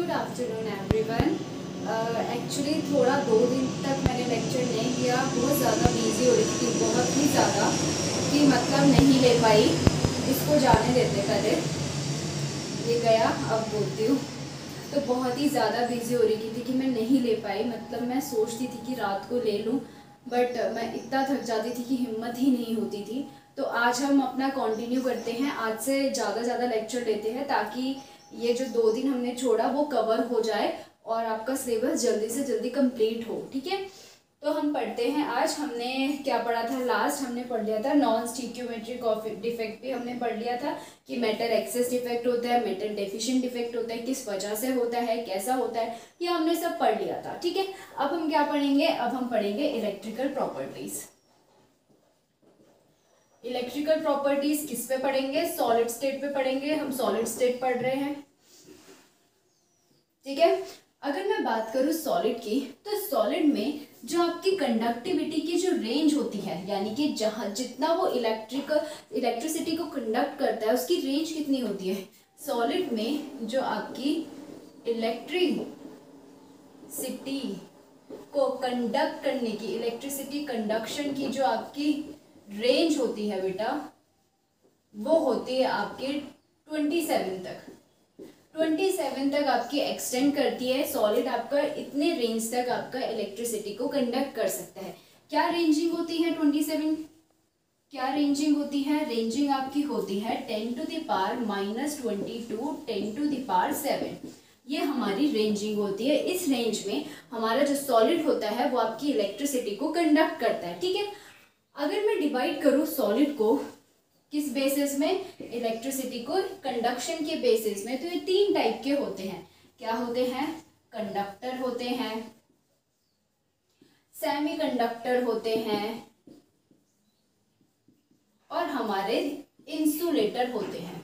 Good afternoon everyone. Actually थोड़ा 2 दिन तक मैंने लेक्चर नहीं दिया, बहुत ज़्यादा बिजी हो रही थी, बहुत ही ज़्यादा कि मतलब नहीं ले पाई। इसको जाने देते पहले, ये गया अब बोलती हूँ। तो बहुत ही ज़्यादा बिजी हो रही थी कि मैं नहीं ले पाई। मतलब मैं सोचती थी कि रात को ले लूँ, बट मैं इतना थक जाती थी कि हिम्मत ही नहीं होती थी। तो आज हम अपना कंटिन्यू करते हैं, आज से ज़्यादा लेक्चर लेते हैं ताकि ये जो 2 दिन हमने छोड़ा वो कवर हो जाए और आपका सिलेबस जल्दी से जल्दी कंप्लीट हो। ठीक है, तो हम पढ़ते हैं। आज हमने क्या पढ़ा था? लास्ट हमने पढ़ लिया था नॉन स्टिक्योमेट्रिक डिफेक्ट भी हमने पढ़ लिया था कि मेटल एक्सेस डिफेक्ट होता है, मेटल डेफिशिएंट डिफेक्ट होता है, किस वजह से होता है, कैसा होता है, ये हमने सब पढ़ लिया था। ठीक है, अब हम क्या पढ़ेंगे? अब हम पढ़ेंगे इलेक्ट्रिकल प्रॉपर्टीज। इलेक्ट्रिकल प्रॉपर्टीज किस पे पढ़ेंगे? सॉलिड स्टेट पे पढ़ेंगे। हम सॉलिड स्टेट पढ़ रहे हैं। ठीक है, अगर मैं बात करूं सॉलिड की, तो सॉलिड में जो आपकी कंडक्टिविटी की जो रेंज होती है, यानी कि जहां जितना वो इलेक्ट्रिसिटी को कंडक्ट करता है उसकी रेंज कितनी होती है? सॉलिड में जो आपकी इलेक्ट्रिसिटी को कंडक्ट करने की, इलेक्ट्रिसिटी कंडक्शन की जो आपकी रेंज होती है बेटा, वो होती है आपके 27 तक। 27 तक आपकी एक्सटेंड करती है सॉलिड। आपका इतने रेंज तक आपका इलेक्ट्रिसिटी को कंडक्ट कर सकता है। क्या रेंजिंग होती है 27? क्या रेंजिंग होती है? रेंजिंग आपकी होती है 10⁻⁻22 10⁻7। ये हमारी रेंजिंग होती है। इस रेंज में हमारा जो सॉलिड होता है वो आपकी इलेक्ट्रिसिटी को कंडक्ट करता है। ठीक है, अगर मैं डिवाइड करूँ सॉलिड को किस बेसिस में? इलेक्ट्रिसिटी को कंडक्शन के बेसिस में, तो ये 3 टाइप के होते हैं। क्या होते हैं? कंडक्टर होते हैं, सेमी कंडक्टर होते हैं और हमारे इंसुलेटर होते हैं।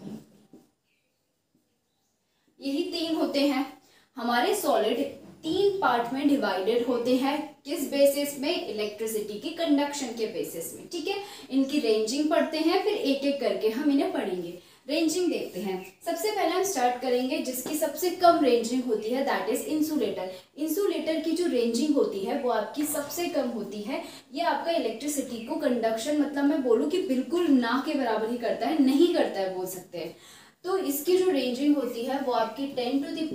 यही 3 होते हैं। हमारे सॉलिड 3 पार्ट में डिवाइडेड होते हैं। किस बेसिस में? इलेक्ट्रिसिटी की कंडक्शन के बेसिस में। ठीक है, इनकी रेंजिंग पढ़ते हैं, फिर एक एक करके हम इन्हें पढ़ेंगे। रेंजिंग देखते हैं। सबसे पहले हम स्टार्ट करेंगे जिसकी सबसे कम रेंजिंग होती है, दैट इज इंसुलेटर। इंसुलेटर की जो रेंजिंग होती है वो आपकी सबसे कम होती है। ये आपका इलेक्ट्रिसिटी को कंडक्शन, मतलब मैं बोलूँ कि बिल्कुल ना के बराबर ही करता है, नहीं करता है बोल सकते हैं। तो इसकी जो रेंजिंग होती है वो आपकी 10⁻⁻22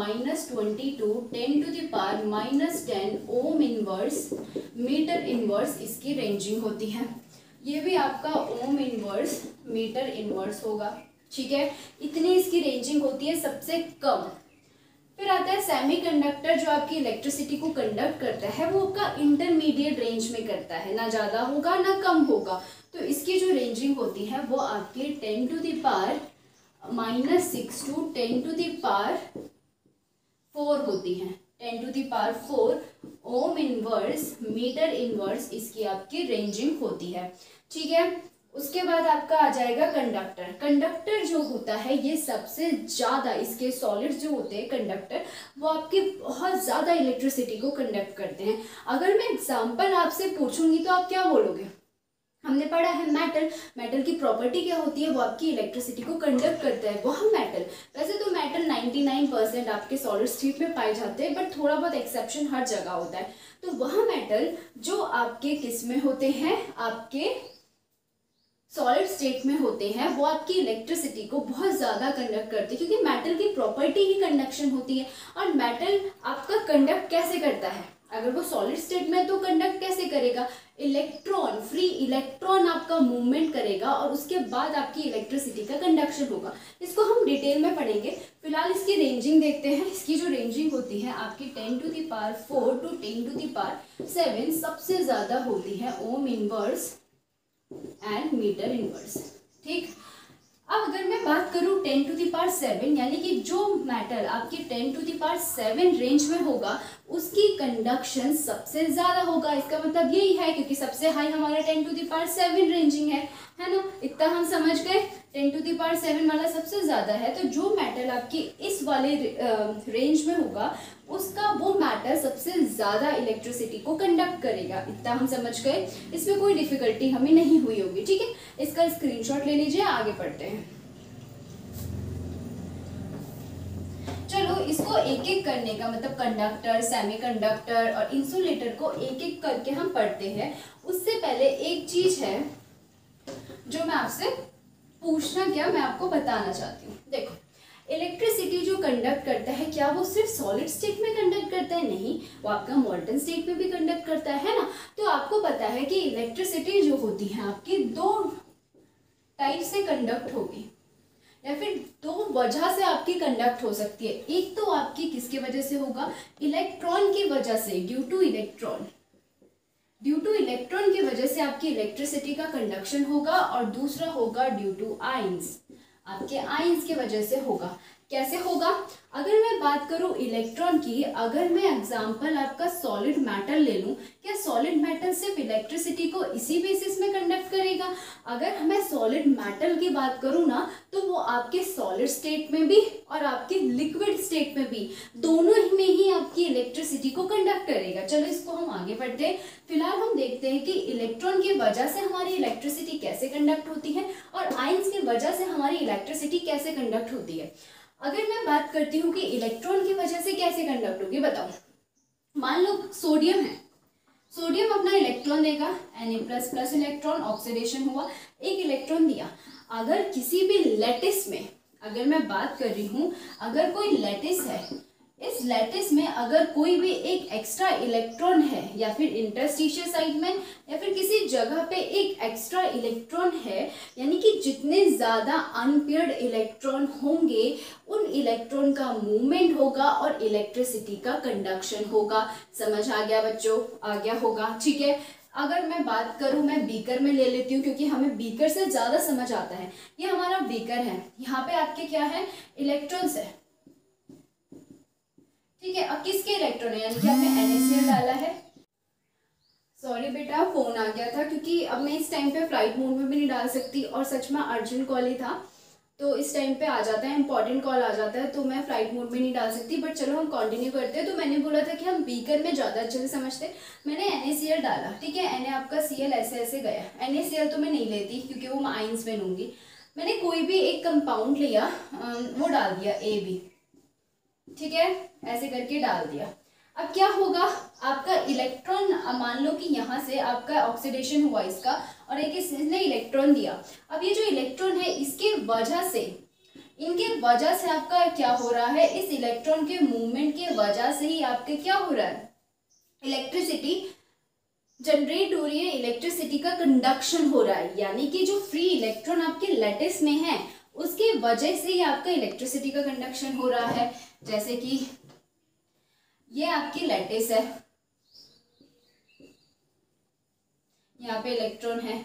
10⁻10 ओम इनवर्स मीटर इनवर्स इसकी रेंजिंग होती है। ये भी आपका ओम इनवर्स मीटर इनवर्स होगा। ठीक है, इतनी इसकी रेंजिंग होती है सबसे कम। फिर आता है सेमी कंडक्टर, जो आपकी इलेक्ट्रिसिटी को कंडक्ट करता है वो आपका इंटरमीडिएट रेंज में करता है, ना ज़्यादा होगा ना कम होगा। तो इसकी जो रेंजिंग होती है वो आपकी 10⁻⁻6 to 10⁻⁴ होती है। 10⁻⁴ ओम इनवर्स मीटर इनवर्स इसकी आपकी रेंजिंग होती है। ठीक है, उसके बाद आपका आ जाएगा कंडक्टर। कंडक्टर जो होता है ये सबसे ज़्यादा, इसके सॉलिड जो होते हैं कंडक्टर, वो आपकी बहुत ज़्यादा इलेक्ट्रिसिटी को कंडक्ट करते हैं। अगर मैं एग्जाम्पल आपसे पूछूंगी तो आप क्या बोलोगे? हमने पढ़ा है मेटल। मेटल की प्रॉपर्टी क्या होती है? वो आपकी इलेक्ट्रिसिटी को कंडक्ट करता है। वह मेटल, वैसे तो मेटल 99% आपके सॉलिड स्टेट में पाए जाते हैं, बट थोड़ा बहुत एक्सेप्शन हर जगह होता है। तो वह मेटल जो आपके किस में होते हैं? आपके सॉलिड स्टेट में होते हैं, वो आपकी इलेक्ट्रिसिटी को बहुत ज़्यादा कंडक्ट करते हैं, क्योंकि मेटल की प्रॉपर्टी ही कंडक्शन होती है। और मेटल आपका कंडक्ट कैसे करता है? अगर वो सॉलिड स्टेट में तो कंडक्ट कैसे करेगा? इलेक्ट्रॉन, फ्री इलेक्ट्रॉन आपका मूवमेंट करेगा और उसके बाद आपकी इलेक्ट्रिसिटी का कंडक्शन होगा। इसको हम डिटेल में पढ़ेंगे। फिलहाल इसकी रेंजिंग देखते हैं। इसकी जो रेंजिंग होती है आपकी 10⁻⁴ to 10⁻�7 सबसे ज़्यादा होती है ohm inverse and metre inverse. ठीक, अब अगर मैं बात करूं 10⁻⁷, यानी कि जो मेटल आपकी 10⁻⁷ रेंज में होगा उसकी कंडक्शन सबसे ज्यादा होगा। इसका मतलब यही है, क्योंकि सबसे हाई हमारा 10⁻⁷ रेंजिंग है ना? इतना हम समझ गए। 10⁻⁷ वाला सबसे ज्यादा है, तो जो मेटल आपकी इस वाले रेंज में होगा उसका वो मैटर सबसे ज़्यादा इलेक्ट्रिसिटी को कंडक्ट करेगा। इतना हम समझ गए, इसमें कोई डिफिकल्टी हमें नहीं हुई होगी। ठीक है, इसका स्क्रीनशॉट ले लीजिए, आगे पढ़ते हैं। चलो इसको एक एक करने का मतलब कंडक्टर, सेमीकंडक्टर और इंसुलेटर को एक एक करके हम पढ़ते हैं। उससे पहले एक चीज है जो मैं आपसे पूछना क्या मैं आपको बताना चाहती हूँ। देखो, इलेक्ट्रिसिटी जो कंडक्ट करता है, क्या वो सिर्फ सॉलिड स्टेट में कंडक्ट करता है? नहीं, वो आपका मोल्टन स्टेट में भी कंडक्ट करता है ना। तो आपको पता है कि इलेक्ट्रिसिटी जो होती है आपकी दो टाइप से कंडक्ट होगी, या फिर दो वजह से आपकी कंडक्ट हो सकती है। एक तो आपकी किसकी वजह से होगा? इलेक्ट्रॉन की वजह से, ड्यू टू इलेक्ट्रॉन की वजह से आपकी इलेक्ट्रिसिटी का कंडक्शन होगा, और दूसरा होगा ड्यू टू आयंस, आपके आयंस की वजह से होगा। कैसे होगा? अगर मैं बात करूं इलेक्ट्रॉन की, अगर मैं एग्जांपल आपका सॉलिड मेटल ले लूं, क्या सॉलिड मेटल सिर्फ इलेक्ट्रिसिटी को इसी बेसिस में कंडक्ट करेगा? अगर मैं सॉलिड मेटल की बात करूं ना, तो वो आपके सॉलिड स्टेट में भी और आपके लिक्विड स्टेट में भी, दोनों ही में ही आपकी इलेक्ट्रिसिटी को कंडक्ट करेगा। चलो इसको हम आगे बढ़ते हैं। फिलहाल हम देखते हैं कि इलेक्ट्रॉन की वजह से हमारी इलेक्ट्रिसिटी कैसे कंडक्ट होती है और आयंस की वजह से हमारी इलेक्ट्रिसिटी कैसे कंडक्ट होती है। अगर मैं बात करती हूँ कि इलेक्ट्रॉन की वजह से कैसे कंडक्ट होगी, बताओ। मान लो सोडियम है, सोडियम अपना इलेक्ट्रॉन देगा, Na++ इलेक्ट्रॉन, ऑक्सीडेशन हुआ, एक इलेक्ट्रॉन दिया। अगर किसी भी लैटिस में, अगर मैं बात कर रही हूँ, अगर कोई लैटिस है, इस लैटिस में अगर कोई भी एक एक्स्ट्रा इलेक्ट्रॉन है, या फिर इंटरस्टिशियल साइड में या फिर किसी जगह पे एक एक्स्ट्रा इलेक्ट्रॉन है, यानी कि जितने ज़्यादा अनपेयर्ड इलेक्ट्रॉन होंगे उन इलेक्ट्रॉन का मूवमेंट होगा और इलेक्ट्रिसिटी का कंडक्शन होगा। समझ आ गया बच्चों? आ गया होगा, ठीक है। अगर मैं बात करूं, मैं बीकर में ले लेती हूँ क्योंकि हमें बीकर से ज़्यादा समझ आता है। ये हमारा बीकर है, यहाँ पे आपके क्या है? इलेक्ट्रॉन्स है, ठीक है। अब किसके इलेक्ट्रॉन है? यानी कि आपने NaCl डाला है। सॉरी बेटा, फोन आ गया था, क्योंकि अब मैं इस टाइम पे फ्लाइट मोड में भी नहीं डाल सकती, और सच में अर्जेंट कॉल ही था, तो इस टाइम पे आ जाता है, इंपॉर्टेंट कॉल आ जाता है, तो मैं फ्लाइट मोड में नहीं डाल सकती। बट चलो हम कंटिन्यू करते हैं। तो मैंने बोला था कि हम बीकर में ज़्यादा अच्छे से समझते। मैंने NaCl डाला, ठीक है। Na आपका Cl ऐसे ऐसे गया। NaCl तो मैं नहीं लेती क्योंकि वो मैं आइंस में लूँगी। मैंने कोई भी एक कंपाउंड लिया, वो डाल दिया AB, ठीक है, ऐसे करके डाल दिया। अब क्या होगा? आपका इलेक्ट्रॉन, मान लो कि यहाँ से आपका ऑक्सीडेशन हुआ इसका, और एक इसने इलेक्ट्रॉन दिया। अब ये जो इलेक्ट्रॉन है, इसके वजह से, इनके वजह से आपका क्या हो रहा है? इस इलेक्ट्रॉन के मूवमेंट के वजह से ही आपके क्या हो रहा है? इलेक्ट्रिसिटी जनरेट हो रही है, इलेक्ट्रिसिटी का कंडक्शन हो रहा है। यानी कि जो फ्री इलेक्ट्रॉन आपके लैटिस में है, उसके वजह से ही आपका इलेक्ट्रिसिटी का कंडक्शन हो रहा है। जैसे कि ये आपकी लैटिस है, यहाँ पे इलेक्ट्रॉन है,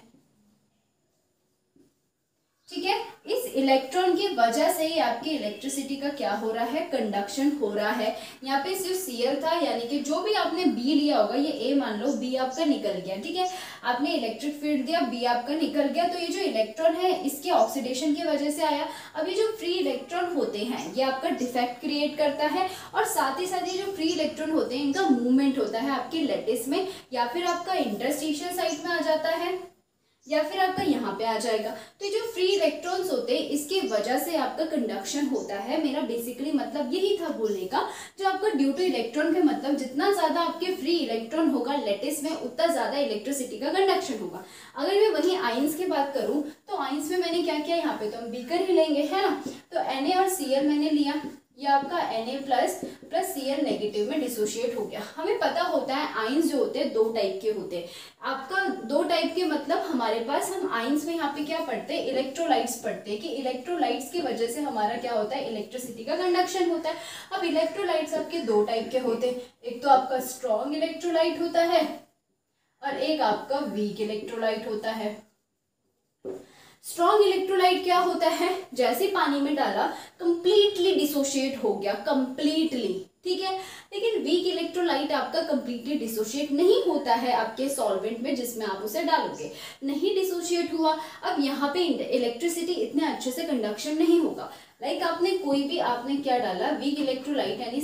ठीक है। इस इलेक्ट्रॉन की वजह से ही आपकी इलेक्ट्रिसिटी का क्या हो रहा है? कंडक्शन हो रहा है। यहाँ पे सिर्फ Cl था, यानी कि जो भी आपने B लिया होगा, ये A मान लो, B आपका निकल गया, ठीक है। आपने इलेक्ट्रिक फील्ड दिया, B आपका निकल गया, तो ये जो इलेक्ट्रॉन है इसके ऑक्सीडेशन की वजह से आया। अब ये जो फ्री इलेक्ट्रॉन होते हैं, ये आपका डिफेक्ट क्रिएट करता है, और साथ ही साथ ये जो फ्री इलेक्ट्रॉन होते हैं, इनका मूवमेंट होता है आपके लैटिस में, या फिर आपका इंटरस्टिशियल साइड में आ जाता है, या फिर आपका यहाँ पे आ जाएगा। तो जो फ्री इलेक्ट्रॉन्स होते हैं, इसके वजह से आपका कंडक्शन होता है। मेरा बेसिकली मतलब यही था बोलने का। जो आपका ड्यू टू इलेक्ट्रॉन के मतलब, जितना ज्यादा आपके फ्री इलेक्ट्रॉन होगा लैटिस में, उतना ज्यादा इलेक्ट्रिसिटी का कंडक्शन होगा। अगर मैं वहीं आयंस की बात करूं, तो आयंस में मैंने क्या किया, यहाँ पे तो हम बीकर ही लेंगे, है ना। तो Na और Cl मैंने लिया, ये आपका Na+ Cl नेगेटिव में डिसोशिएट हो गया। हमें पता होता है आयंस जो होते हैं दो टाइप के होते हैं। आपका दो टाइप के मतलब, हमारे पास, हम आयंस में यहाँ पे क्या पढ़ते हैं? इलेक्ट्रोलाइट्स पढ़ते हैं, कि इलेक्ट्रोलाइट्स की वजह से हमारा क्या होता है? इलेक्ट्रिसिटी का कंडक्शन होता है। अब इलेक्ट्रोलाइट्स आपके दो टाइप के होते हैं, एक तो आपका स्ट्रॉन्ग इलेक्ट्रोलाइट होता है, और एक आपका वीक इलेक्ट्रोलाइट होता है। स्ट्रॉन्ग इलेक्ट्रोलाइट क्या होता है? जैसे पानी में डाला, कंप्लीटली डिसोशिएट हो गया, कंप्लीटली, ठीक है। लेकिन वीक इलेक्ट्रोलाइट आपका कंप्लीटली डिसोशिएट नहीं होता है आपके सॉल्वेंट में जिसमें आप उसे डालोगे, नहीं डिसोशिएट हुआ। अब यहाँ पे इलेक्ट्रिसिटी इतने अच्छे से कंडक्शन नहीं होगा। लाइक आपने कोई भी, आपने क्या डाला? वीक इलेक्ट्रोलाइट, यानी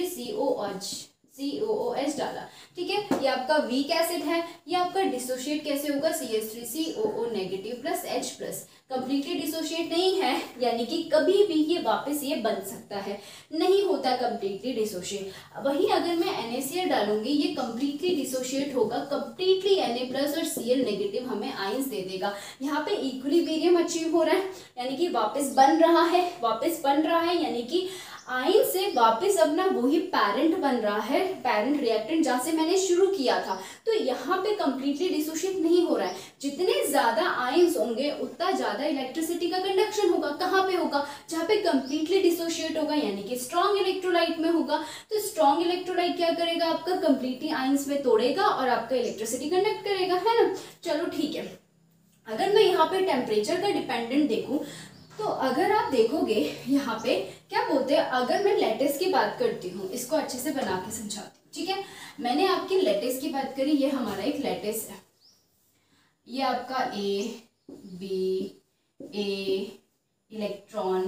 CH3COOH डाला, ठीक है। ये आपका वीक एसिड है, ये आपका डिसोशिएट कैसे होगा? CH3COO negative + H+, completely dissociate नहीं है, यानी कि कभी भी ये वापस ये बन सकता है, नहीं होता कंप्लीटली डिसोशिएट। वहीं अगर मैं NaCl डालूंगी, ये कंप्लीटली डिसोशिएट होगा, कंप्लीटली Na+ और Cl नेगेटिव हमें आयंस दे देगा। यहाँ पे इक्विलिब्रियम अचीव हो रहा है, यानी कि वापस बन रहा है, यानी कि आयन से वापस अपना वही पैरेंट बन रहा है, पैरेंट रिएक्टेंट जहाँ से मैंने शुरू किया था। तो यहाँ पे कंप्लीटली डिसोशिएट नहीं हो रहा है। जितने ज्यादा आयंस होंगे उतना ज्यादा इलेक्ट्रिसिटी का कंडक्शन होगा। कहाँ पे होगा? जहाँ पे कंप्लीटली डिसोशिएट होगा, यानी कि स्ट्रॉन्ग इलेक्ट्रोलाइट में होगा। तो स्ट्रॉन्ग इलेक्ट्रोलाइट क्या करेगा? आपका कंप्लीटली आयंस में तोड़ेगा और आपका इलेक्ट्रिसिटी कंडक्ट करेगा, है ना। चलो ठीक है। अगर मैं यहाँ पे टेम्परेचर का डिपेंडेंट देखूं, तो अगर आप देखोगे यहाँ पे क्या बोलते हैं, अगर मैं लैटिस की बात करती हूँ, इसको अच्छे से बना के समझाती हूँ, ठीक है। मैंने आपकी लैटिस की बात करी, ये हमारा एक लैटिस है, ये आपका ए इलेक्ट्रॉन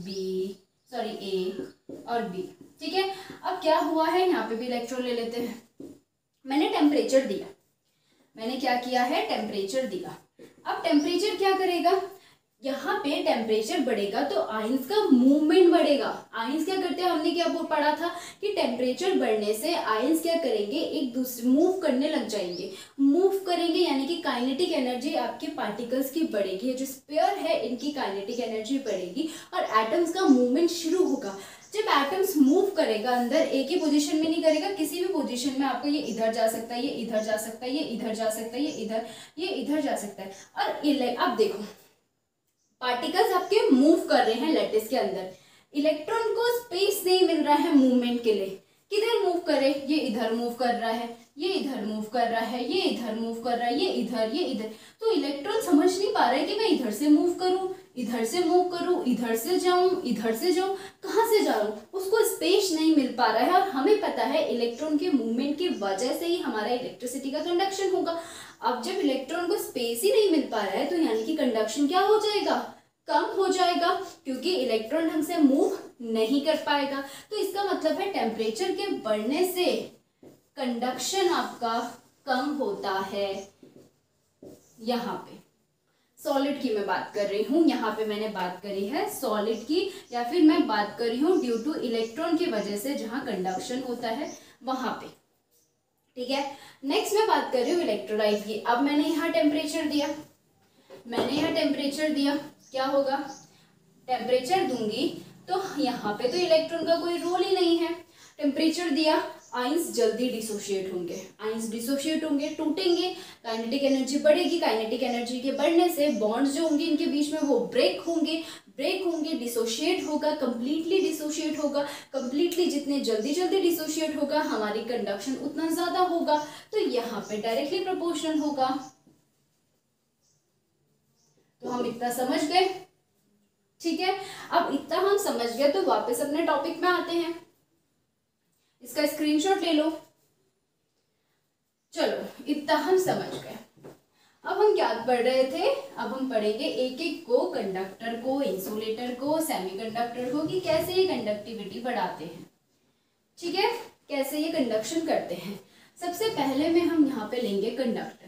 ए और बी, ठीक है। अब क्या हुआ है, यहाँ पे भी इलेक्ट्रॉन ले लेते हैं। मैंने टेम्परेचर दिया, मैंने क्या किया है? टेम्परेचर दिया। अब टेम्परेचर क्या करेगा? यहाँ पे टेम्परेचर बढ़ेगा तो आयंस का मूवमेंट बढ़ेगा। आयंस क्या करते हैं? हमने क्या पढ़ा था कि टेम्परेचर बढ़ने से आयंस क्या करेंगे? एक दूसरे मूव करने लग जाएंगे, मूव करेंगे, यानी कि काइनेटिक एनर्जी आपके पार्टिकल्स की बढ़ेगी। ये जो स्फीयर है इनकी काइनेटिक एनर्जी बढ़ेगी और एटम्स का मूवमेंट शुरू होगा। जब एटम्स मूव करेगा अंदर, एक ही पोजीशन में नहीं करेगा, किसी भी पोजीशन में आपको ये इधर जा सकता है, ये इधर जा सकता है, ये इधर जा सकता है, ये इधर जा सकता है। और अब देखो पार्टिकल्स आपके मूव कर रहे हैं लैटिस के अंदर, इलेक्ट्रॉन को स्पेस नहीं मिल रहा है मूवमेंट के लिए। किधर मूव करे? ये इधर मूव कर रहा है, ये इधर मूव कर रहा है, ये इधर मूव कर रहा है, ये इधर। तो इलेक्ट्रॉन समझ नहीं पा रहा है कि मैं इधर से मूव करूं, इधर से मूव करूं, इधर से जाऊं, कहाँ से जाऊं, उसको स्पेस नहीं मिल पा रहा है। और हमें पता है इलेक्ट्रॉन के मूवमेंट की वजह से ही हमारा इलेक्ट्रिसिटी का कंडक्शन होगा। अब जब इलेक्ट्रॉन को स्पेस ही नहीं मिल पा रहा है तो यानी कि कंडक्शन क्या हो जाएगा? कम हो जाएगा, क्योंकि इलेक्ट्रॉन ढंग से मूव नहीं कर पाएगा। तो इसका मतलब है टेम्परेचर के बढ़ने से कंडक्शन आपका कम होता है। यहाँ पे सॉलिड की मैं बात कर रही हूँ, यहाँ पे मैंने बात करी है सॉलिड की, या फिर मैं बात कर रही हूँ ड्यू टू इलेक्ट्रॉन की वजह से जहाँ कंडक्शन होता है वहां पे, ठीक है। नेक्स्ट मैं बात कर रही हूँ इलेक्ट्रोलाइट की। अब मैंने यहाँ टेम्परेचर दिया, क्या होगा? टेम्परेचर दूंगी तो यहाँ पे तो इलेक्ट्रॉन का कोई रोल ही नहीं है। टेम्परेचर दिया, आयंस जल्दी डिसोशिएट होंगे, टूटेंगे, काइनेटिक एनर्जी बढ़ेगी। काइनेटिक एनर्जी के बढ़ने से बॉन्ड्स जो होंगे इनके बीच में वो ब्रेक होंगे, डिसोशिएट होगा, कंप्लीटली डिसोशिएट होगा। कंप्लीटली जितने जल्दी डिसोशिएट होगा हमारी कंडक्शन उतना ज्यादा होगा। तो यहाँ पे डायरेक्टली प्रोपोर्शनल होगा। तो हम इतना समझ गए, ठीक है। अब इतना हम समझ गए तो वापस अपने टॉपिक में आते हैं। इसका स्क्रीनशॉट ले लो। चलो इतना हम समझ गए। अब हम क्या पढ़ रहे थे? अब हम पढ़ेंगे एक एक को, कंडक्टर को, इंसुलेटर को, सेमीकंडक्टर को, कि कैसे ये कंडक्टिविटी बढ़ाते हैं, ठीक है, कैसे ये कंडक्शन करते हैं। सबसे पहले में हम यहाँ पे लेंगे कंडक्टर।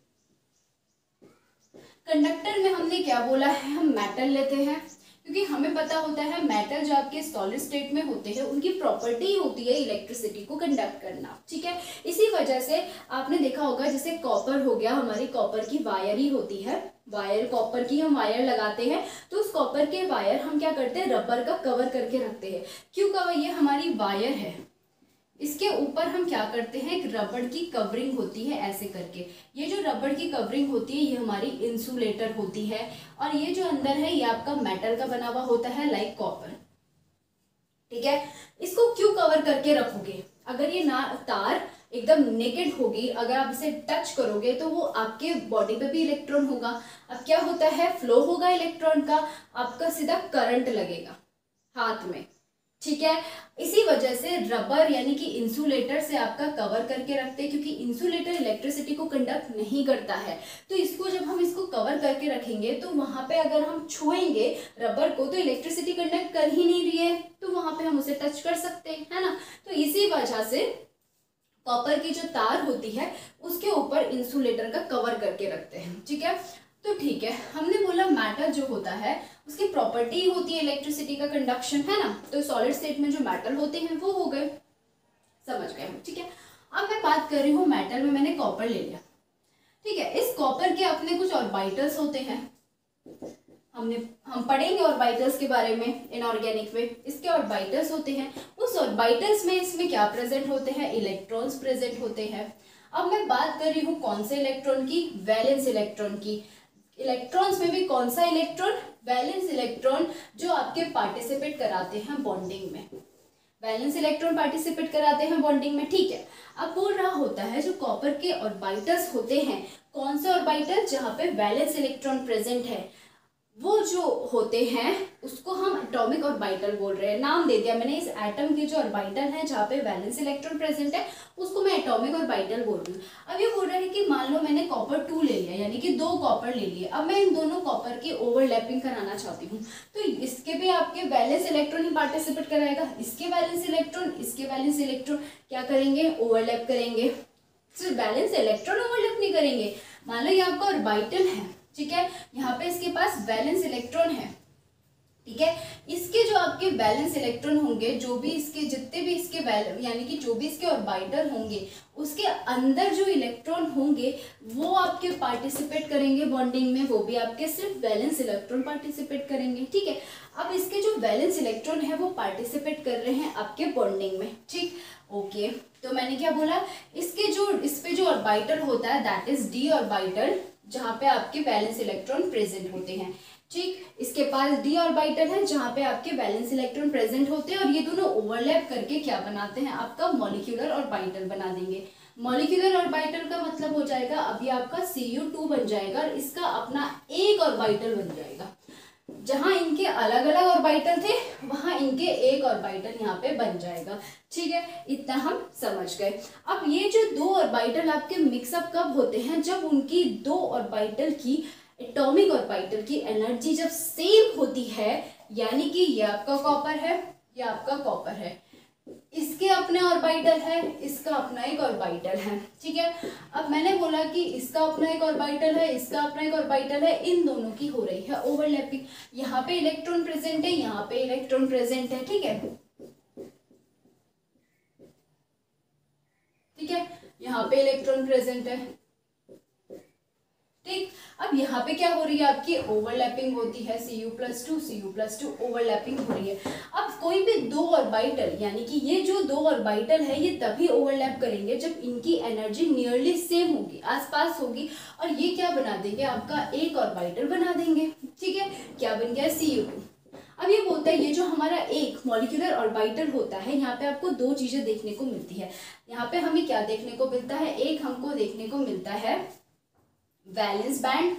कंडक्टर में हमने क्या बोला है? हम मेटल लेते हैं, क्योंकि हमें पता होता है मेटल जो आपके सॉलिड स्टेट में होते हैं उनकी प्रॉपर्टी होती है इलेक्ट्रिसिटी को कंडक्ट करना, ठीक है। इसी वजह से आपने देखा होगा जैसे कॉपर हो गया, हमारी कॉपर की वायर ही होती है, वायर कॉपर की हम वायर लगाते हैं, तो उस कॉपर के वायर हम क्या करते हैं? रबर का कवर करके रखते हैं। क्यों कवर? ये हमारी वायर है, इसके ऊपर हम क्या करते हैं? एक रबड़ की कवरिंग होती है ऐसे करके। ये जो रबड़ की कवरिंग होती है ये हमारी इंसुलेटर होती है। और ये जो अंदर है ये आपका मेटल का बना हुआ होता है, लाइक कॉपर, ठीक है। इसको क्यों कवर करके रखोगे? अगर ये ना तार एकदम नेकेड होगी, अगर आप इसे टच करोगे तो वो आपके बॉडी पे भी इलेक्ट्रॉन होगा। अब क्या होता है? फ्लो होगा इलेक्ट्रॉन का, आपका सीधा करंट लगेगा हाथ में, ठीक है। इसी वजह से रबर यानी कि इंसुलेटर से आपका कवर करके रखते हैं, क्योंकि इंसुलेटर इलेक्ट्रिसिटी को कंडक्ट नहीं करता है। तो इसको जब हम इसको कवर करके रखेंगे तो वहां पे अगर हम छुएंगे रबर को तो इलेक्ट्रिसिटी कंडक्ट कर ही नहीं रही है, तो वहां पे हम उसे टच कर सकते हैं, है ना। तो इसी वजह से कॉपर की जो तार होती है उसके ऊपर इंसुलेटर का कवर करके रखते हैं, ठीक है। तो ठीक है, हमने बोला मैटर जो होता है उसकी प्रॉपर्टी होती है इलेक्ट्रिसिटी का कंडक्शन, है ना। तो सॉलिड स्टेट में जो मैटर होते हैं वो हो गए, समझ गए हम, ठीक है। अब मैं बात कर रही हूँ मेटल में, मैंने कॉपर ले लिया, ठीक है। इस कॉपर के अपने कुछ ऑर्बिटल्स होते हैं, हम पढ़ेंगे ऑर्बिटल्स के बारे में इनऑर्गेनिक में। इसके ऑर्बिटल्स होते हैं, उस ऑर्बिटल्स में इसमें क्या प्रेजेंट होते हैं, इलेक्ट्रॉन्स प्रेजेंट होते हैं। अब मैं बात कर रही हूँ कौन से इलेक्ट्रॉन की, वैलेंस इलेक्ट्रॉन की। इलेक्ट्रॉन्स में भी कौन सा इलेक्ट्रॉन, वैलेंस इलेक्ट्रॉन, जो आपके पार्टिसिपेट कराते हैं बॉन्डिंग में। वैलेंस इलेक्ट्रॉन पार्टिसिपेट कराते हैं बॉन्डिंग में, ठीक है। अब बोल रहा होता है जो कॉपर के ऑर्बिटल्स होते हैं, कौन से ऑर्बिटल, जहाँ पे वैलेंस इलेक्ट्रॉन प्रेजेंट है, वो जो होते हैं उसको हम एटॉमिक ऑर्बिटल बोल रहे हैं। नाम दे दिया मैंने, इस एटम के जो ऑर्बिटल है जहाँ पे वैलेंस इलेक्ट्रॉन प्रेजेंट है उसको मैं एटॉमिक ऑर्बिटल बोल रही हूँ। अब ये बोल रहा है कि मान लो मैंने कॉपर 2 ले लिया, यानी कि 2 कॉपर ले लिए। अब मैं इन दोनों कॉपर की ओवरलैपिंग कराना चाहती हूँ, तो इसके भी आपके वैलेंस इलेक्ट्रॉन ही पार्टिसिपेट कराएगा, इसके वैलेंस इलेक्ट्रॉन, इसके वैलेंस इलेक्ट्रॉन क्या करेंगे, ओवरलैप करेंगे। सिर्फ वैलेंस इलेक्ट्रॉन ओवरलैप नहीं करेंगे। मान लो ये आपका ऑर्बिटल है, ठीक है, यहाँ पे इसके पास वैलेंस इलेक्ट्रॉन है, ठीक है। इसके जो आपके वैलेंस इलेक्ट्रॉन होंगे, जो भी इसके जितने भी इसके यानी कि जो भी इसके ऑर्बिटल होंगे, उसके अंदर जो इलेक्ट्रॉन होंगे वो आपके पार्टिसिपेट करेंगे बॉन्डिंग में, वो भी आपके सिर्फ वैलेंस इलेक्ट्रॉन पार्टिसिपेट करेंगे, ठीक है। अब इसके जो वैलेंस इलेक्ट्रॉन है वो पार्टिसिपेट कर रहे हैं आपके बॉन्डिंग में, ठीक, ओके। तो मैंने क्या बोला, इसके जो इस पे जो ऑर्बिटल होता है दैट इज डी ऑर्बिटल, जहाँ पे आपके वैलेंस इलेक्ट्रॉन प्रेजेंट होते हैं, ठीक। इसके पास डी ऑर्बिटल है जहाँ पे आपके वैलेंस इलेक्ट्रॉन प्रेजेंट होते हैं, और ये दोनों ओवरलैप करके क्या बनाते हैं, आपका मॉलिक्यूलर ऑर्बिटल बना देंगे। मॉलिक्यूलर ऑर्बिटल का मतलब हो जाएगा अभी आपका Cu2 बन जाएगा, और इसका अपना एक ऑर्बिटल बन जाएगा। जहां इनके अलग अलग ऑर्बिटल थे वहां इनके एक ऑर्बिटल यहाँ पे बन जाएगा, ठीक है। इतना हम समझ गए। अब ये जो 2 ऑर्बिटल आपके मिक्सअप कब होते हैं, जब उनकी 2 ऑर्बिटल की एटॉमिक ऑर्बिटल की एनर्जी जब सेम होती है, यानी कि ये आपका कॉपर है, ये आपका कॉपर है, इसके अपने ऑर्बिटल है, इसका अपना एक ऑर्बिटल है, ठीक है। अब मैंने बोला कि इसका अपना एक ऑर्बिटल है, इसका अपना एक ऑर्बिटल है, इन दोनों की हो रही है ओवरलैपिंग। यहाँ पे इलेक्ट्रॉन प्रेजेंट है, यहाँ पे इलेक्ट्रॉन प्रेजेंट है, ठीक है, ठीक है, यहाँ पे इलेक्ट्रॉन प्रेजेंट है, ठीक। अब यहाँ पे क्या हो रही है, आपकी ओवरलैपिंग होती है, Cu+2 ओवरलैपिंग हो रही है। अब कोई भी 2 ऑर्बिटल, यानी कि ये जो 2 ऑर्बिटल है ये तभी ओवरलैप करेंगे जब इनकी एनर्जी नियरली सेम होगी, आसपास होगी, और ये क्या बना देंगे, आपका एक ऑर्बिटल बना देंगे, ठीक है। क्या बन गया, Cu2। अब ये बोलता है ये जो हमारा एक मॉलिक्यूलर ऑर्बिटल होता है, यहाँ पे आपको 2 चीजें देखने को मिलती है। यहाँ पे हमें क्या देखने को मिलता है, एक हमको देखने को मिलता है वैलेंस बैंड,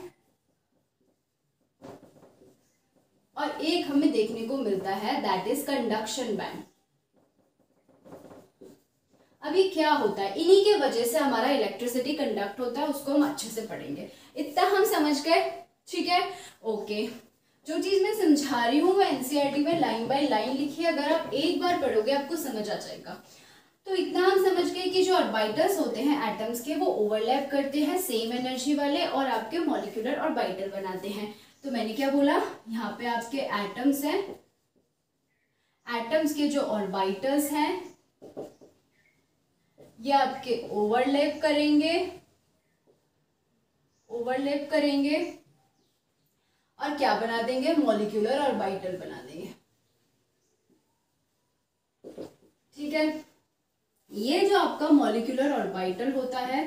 और एक हमें देखने को मिलता है दैट इज कंडक्शन बैंड। अभी क्या होता है, इन्हीं के वजह से हमारा इलेक्ट्रिसिटी कंडक्ट होता है, उसको हम अच्छे से पढ़ेंगे। इतना हम समझ गए, ठीक है, ओके। जो चीज मैं समझा रही हूँ वो एनसीईआरटी में लाइन बाय लाइन लिखी है, अगर आप एक बार पढ़ोगे आपको समझ आ जाएगा। तो इतना हम समझ गए कि जो ऑर्बिटल्स होते हैं एटम्स के, वो ओवरलैप करते हैं सेम एनर्जी वाले, और आपके मॉलिक्यूलर ऑर्बिटल बनाते हैं। तो मैंने क्या बोला, यहाँ पे आपके एटम्स हैं, एटम्स के जो ऑर्बिटल्स हैं ये आपके ओवरलैप करेंगे और क्या बना देंगे, मॉलिक्यूलर ऑर्बिटल बना देंगे, ठीक है। ये जो आपका मॉलिक्यूलर ऑर्बिटल होता है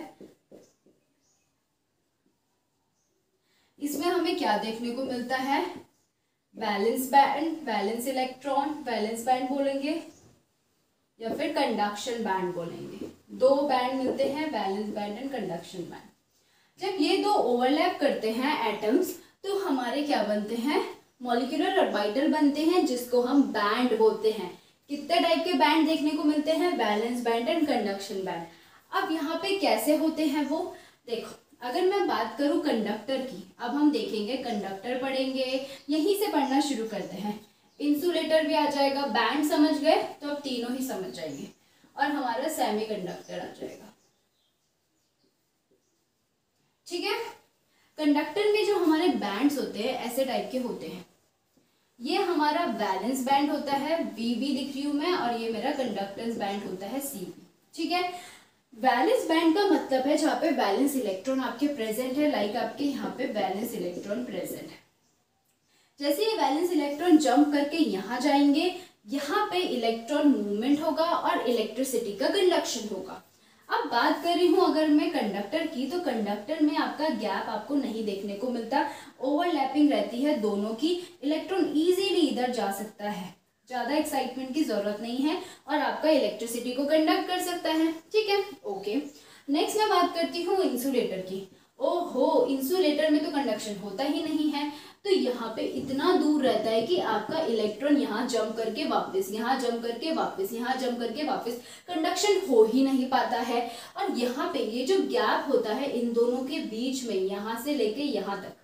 इसमें हमें क्या देखने को मिलता है, valence band, valence electron, valence band बोलेंगे या फिर कंडक्शन बैंड बोलेंगे। 2 बैंड मिलते हैं, valence band and conduction band. जब ये 2 ओवरलैप करते हैं एटम्स, तो हमारे क्या बनते हैं, मॉलिक्यूलर ऑर्बिटल बनते हैं, जिसको हम बैंड बोलते हैं। कितने टाइप के बैंड देखने को मिलते हैं, valence band and conduction band. अब यहाँ पे कैसे होते हैं वो देखो, अगर मैं बात करूँ कंडक्टर की, अब हम देखेंगे कंडक्टर पढ़ेंगे, यहीं से पढ़ना शुरू करते हैं। इंसुलेटर भी आ जाएगा, बैंड समझ गए तो अब तीनों ही समझ जाएंगे, और हमारा सेमीकंडक्टर आ जाएगा, ठीक है। कंडक्टर में जो हमारे बैंड्स होते हैं ऐसे टाइप के होते हैं। ये हमारा वैलेंस बैंड होता है, VB लिख रही हूँ मैं, और ये मेरा कंडक्टेंस बैंड होता है, CB। ठीक है, वैलेंस बैंड का मतलब है जहाँ पे वैलेंस इलेक्ट्रॉन आपके प्रेजेंट है, लाइक आपके यहाँ पे वैलेंस इलेक्ट्रॉन प्रेजेंट है। जैसे ये वैलेंस इलेक्ट्रॉन जंप करके यहाँ जाएंगे, यहाँ पे इलेक्ट्रॉन मूवमेंट होगा और इलेक्ट्रिसिटी का कंडक्शन होगा। अब बात कर रही हूँ अगर मैं कंडक्टर की, तो कंडक्टर में आपका गैप आपको नहीं देखने को मिलता, ओवरलैपिंग रहती है दोनों की, इलेक्ट्रॉन इजीली इधर जा सकता है, ज़्यादा एक्साइटमेंट की ज़रूरत नहीं है और आपका इलेक्ट्रिसिटी को कंडक्ट कर सकता है। ठीक है, ओके। नेक्स्ट मैं बात करती हूँ इंसुलेटर की। ओहो, इंसुलेटर में तो कंडक्शन होता ही नहीं है, तो यहाँ पे इतना दूर रहता है कि आपका इलेक्ट्रॉन यहाँ जंप करके वापस, यहाँ जंप करके वापस, यहाँ जंप करके वापस, कंडक्शन हो ही नहीं पाता है। और यहाँ पे ये जो गैप होता है इन दोनों के बीच में, यहाँ से लेके यहाँ तक,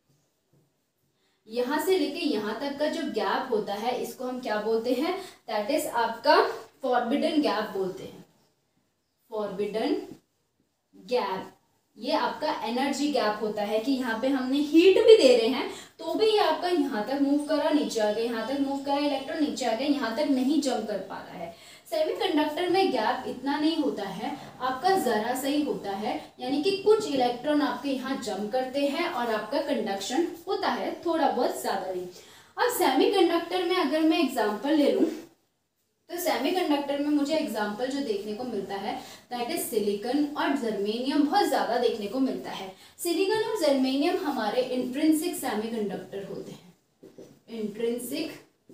यहाँ से लेके यहाँ तक का जो गैप होता है, इसको हम क्या बोलते हैं? दैट इज आपका फॉरबिडन गैप बोलते हैं, फॉरबिडन गैप। ये आपका एनर्जी गैप होता है कि यहाँ पे हमने हीट भी दे रहे हैं तो भी ये आपका यहाँ तक मूव करा, नीचे आ गया, यहाँ तक मूव करा, इलेक्ट्रॉन नीचे आ गया, यहाँ तक नहीं जंप कर पा रहा है। सेमीकंडक्टर में गैप इतना नहीं होता है, आपका जरा सही होता है, यानी कि कुछ इलेक्ट्रॉन आपके यहाँ जंप करते हैं और आपका कंडक्शन होता है, थोड़ा बहुत ज्यादा नहीं। अब सेमीकंडक्टर में अगर मैं एग्जांपल ले लूँ, तो सेमीकंडक्टर में मुझे एग्जांपल जो देखने को मिलता है दैट इज सिलिकॉन और जर्मेनियम, बहुत ज़्यादा देखने को मिलता है। सिलिकॉन और जर्मेनियम हमारे इंट्रिंसिक सेमीकंडक्टर होते हैं, इंट्रिंसिक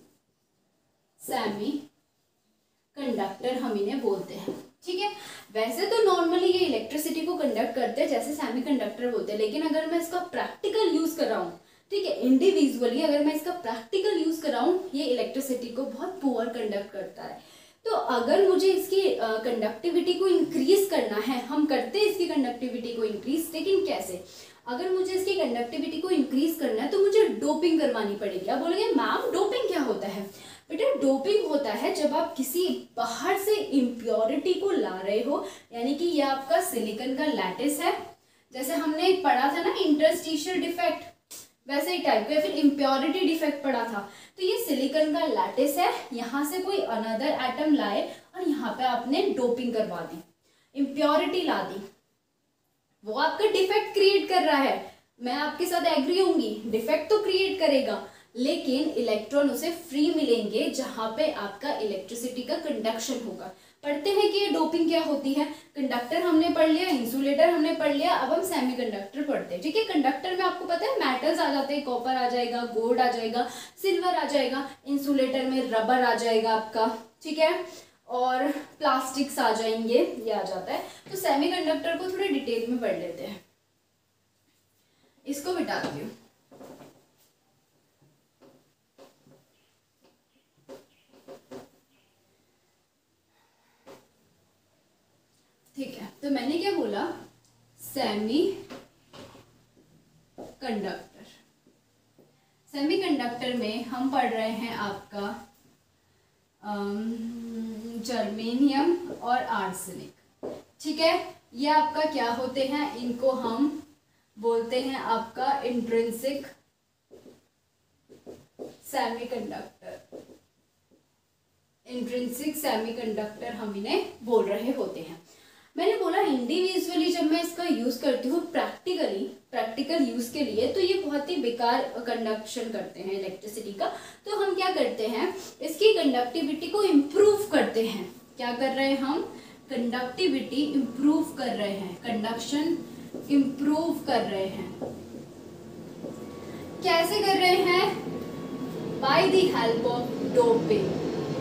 सेमीकंडक्टर हम इन्हें बोलते हैं। ठीक है, वैसे तो नॉर्मली ये इलेक्ट्रिसिटी को कंडक्ट करते हैं जैसे सेमीकंडक्टर होते हैं, लेकिन अगर मैं इसका प्रैक्टिकल यूज कर रहा हूँ, ठीक है, इंडिविजुअली अगर मैं इसका प्रैक्टिकल यूज कराऊं, ये इलेक्ट्रिसिटी को बहुत पुअर कंडक्ट करता है। तो अगर मुझे इसकी कंडक्टिविटी को इंक्रीज करना है, हम करते हैं इसकी कंडक्टिविटी को इंक्रीज, लेकिन कैसे? अगर मुझे इसकी कंडक्टिविटी को इंक्रीज करना है तो मुझे डोपिंग करवानी पड़ेगी। आप बोलेंगे मैम डोपिंग क्या होता है? बेटा डोपिंग होता है जब आप किसी बाहर से इम्प्योरिटी को ला रहे हो, यानी कि ये आपका सिलिकॉन का लैटिस है, जैसे हमने पढ़ा था ना इंटरस्टिशियल डिफेक्ट, वैसे ही टाइप का, फिर इम्प्योरिटी डिफेक्ट पड़ा था। तो ये सिलिकॉन का लैटिस है, यहाँ से कोई अनदर एटम लाए और यहाँ पे आपने डोपिंग करवा दी, इम्प्योरिटी ला दी, वो आपका डिफेक्ट क्रिएट कर रहा है। मैं आपके साथ एग्री होंगी, डिफेक्ट तो क्रिएट करेगा, लेकिन इलेक्ट्रॉन उसे फ्री मिलेंगे जहाँ पे आपका इलेक्ट्रिसिटी का कंडक्शन होगा। पढ़ते हैं कि ये डोपिंग क्या होती है। कंडक्टर हमने पढ़ लिया, इंसुलेटर हमने पढ़ लिया, अब हम सेमीकंडक्टर पढ़ते हैं। ठीक है, कंडक्टर में आपको पता है मेटल्स आ जाते हैं, कॉपर आ जाएगा, गोल्ड आ जाएगा, सिल्वर आ जाएगा, इंसुलेटर में रबर आ जाएगा आपका, ठीक है, और प्लास्टिक्स आ जाएंगे, ये आ जाता है। तो सेमीकंडक्टर को थोड़े डिटेल में पढ़ लेते हैं, इसको मिटा देती हूँ। ठीक है, तो मैंने क्या बोला? Semi conductor. सेमीकंडक्टर में हम पढ़ रहे हैं आपका जर्मेनियम और आर्सेनिक। ठीक है, ये आपका क्या होते हैं? इनको हम बोलते हैं आपका इंट्रिंसिक सेमीकंडक्टर। इंट्रिंसिक सेमीकंडक्टर हम इन्हें बोल रहे होते हैं। मैंने बोला इंडिविजुअली जब मैं इसका यूज करती हूँ प्रैक्टिकल यूज के लिए, तो ये बहुत ही बेकार कंडक्शन करते हैं इलेक्ट्रिसिटी का। तो हम क्या करते हैं, इसकी कंडक्टिविटी को इम्प्रूव करते हैं। क्या कर रहे हैं हम? कंडक्टिविटी इम्प्रूव कर रहे हैं, कंडक्शन इम्प्रूव कर रहे हैं। कैसे कर रहे हैं? By the help of doping.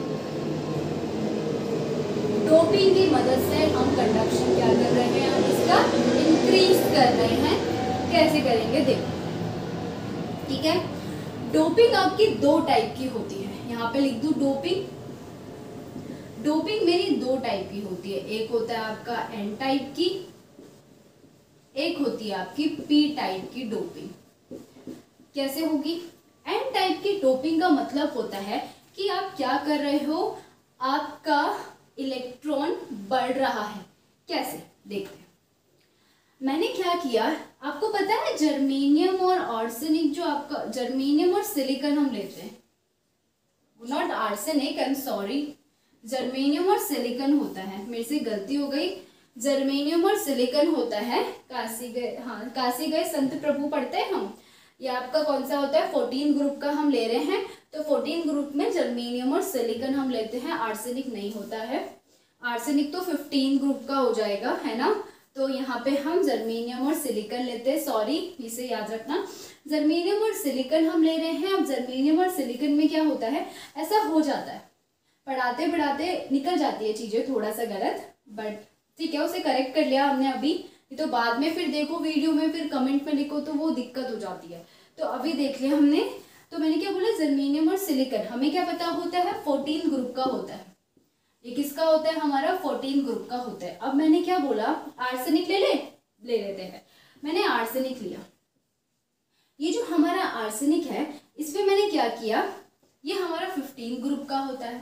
Doping की मदद से हम कंडक्शन क्या कर रहे हैं? इसका इंक्रीज कर रहे हैं। कैसे करेंगे देखो, ठीक है। डोपिंग आपकी दो टाइप की होती है, यहाँ पे लिख दूं डोपिंग। डोपिंग मेरी दो टाइप की होती है, एक होता है आपका एन टाइप की, एक होती है आपकी पी टाइप की डोपिंग। कैसे होगी? एन टाइप की डोपिंग का मतलब होता है कि आप क्या कर रहे हो, आपका इलेक्ट्रॉन बढ़ रहा है। कैसे देखते हैं। मैंने क्या किया, आपको पता है जर्मेनियम और आर्सेनिक, जो आपका जर्मेनियम और सिलिकॉन हम लेते हैं, not arsenic, I am sorry, germanium और सिलिकॉन होता है, मेरे से गलती हो गई, जर्मेनियम और सिलिकॉन होता है। काशी गए, हाँ काशी गए संत प्रभु पढ़ते हैं हम, ये आपका कौन सा होता है, 14 ग्रुप का हम ले रहे हैं, तो 14 ग्रुप में जर्मेनियम और सिलिकॉन हम लेते हैं, आर्सेनिक नहीं होता है। आर्सेनिक तो 15 ग्रुप का हो जाएगा, है ना, तो यहाँ पे हम जर्मेनियम और सिलिकॉन लेते हैं, सॉरी इसे याद रखना, जर्मेनियम और सिलिकॉन हम ले रहे हैं। अब जर्मेनियम और सिलिकॉन में क्या होता है, ऐसा हो जाता है, पढ़ाते पढ़ाते निकल जाती है चीज़ें थोड़ा सा गलत, बट ठीक है, उसे करेक्ट कर लिया हमने अभी, तो बाद में फिर देखो वीडियो में, फिर कमेंट में लिखो तो वो दिक्कत हो जाती है, तो अभी देख लिया हमने। तो मैंने क्या बोला, जर्मेनियम और सिलिकॉन हमें क्या पता होता है, 14 ग्रुप का होता है, ये किसका होता है हमारा, 14 ग्रुप का होता है। अब मैंने क्या बोला, आर्सेनिक ले लेते हैं, मैंने आर्सेनिक लिया, ये जो हमारा आर्सेनिक है इसमें मैंने क्या किया, ये हमारा 15 ग्रुप का होता है,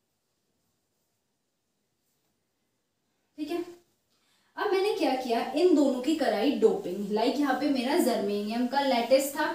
ठीक है। अब मैंने क्या किया, इन दोनों की कराई डोपिंग, लाइक यहाँ पे मेरा जर्मेनियम का लैटिस था,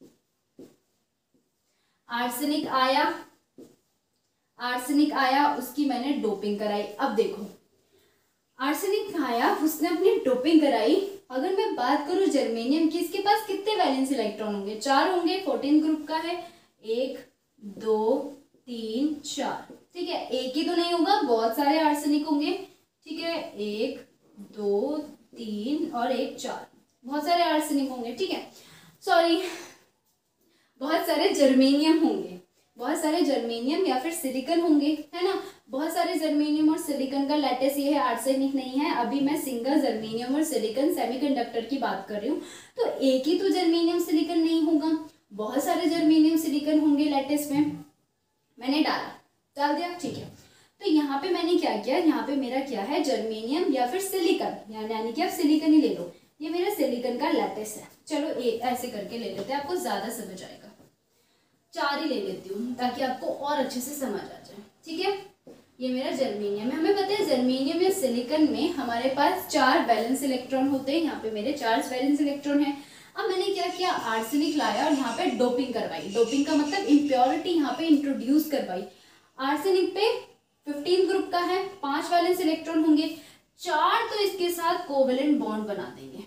आर्सेनिक आया, उसकी मैंने डोपिंग कराई। अब देखो आर्सेनिक आया, उसने अपनी डोपिंग कराई, अगर मैं बात करूं जर्मेनियम की, इसके पास कितने वैलेंस इलेक्ट्रॉन होंगे, 4 होंगे, 14 ग्रुप का है, 1 2 3 4, ठीक है, एक ही तो नहीं होगा, बहुत सारे आर्सेनिक होंगे, ठीक है, 1 2 3 और 1 4, बहुत सारे आर्सेनिक होंगे, ठीक है, सॉरी बहुत सारे जर्मेनियम होंगे, बहुत सारे जर्मेनियम या फिर सिलिकॉन होंगे, है ना, बहुत सारे जर्मेनियम और सिलिकॉन का लैटिस ये है, आर्सेनिक नहीं है। अभी मैं सिंगल जर्मेनियम और सिलिकॉन सेमीकंडक्टर की बात कर रही हूँ, तो एक ही तो जर्मेनियम सिलिकॉन नहीं होगा, बहुत सारे जर्मेनियम सिलिकॉन होंगे लैटिस में, मैंने डाल दिया, ठीक है। तो यहाँ पे मैंने क्या किया, यहाँ पे मेरा क्या है, जर्मेनियम या फिर सिलिकॉन, यानी कि आप सिलिकॉन ही ले लो, ये मेरा सिलिकॉन का लैटिस है। चलो ऐसे करके ले लेते हैं, आपको ज्यादा समझ आएगा, 4 ही ले लेती हूँ ताकि आपको और अच्छे से समझ आ जाए, ठीक है। ये मेरा जर्मेनियम है, हमें पता है जर्मेनियम या सिलिकॉन में हमारे पास 4 वैलेंस इलेक्ट्रॉन होते हैं, यहाँ पे मेरे 4 वैलेंस इलेक्ट्रॉन है। अब मैंने क्या किया, आर्सेनिक लाया और यहाँ पे डोपिंग करवाई, डोपिंग का मतलब इम्प्योरिटी यहाँ पे इंट्रोड्यूस करवाई। आर्सेनिक पे 15 ग्रुप का है, 5 वैलेंस इलेक्ट्रॉन होंगे, 4 तो इसके साथ कोवेलेंट बॉन्ड बना देंगे,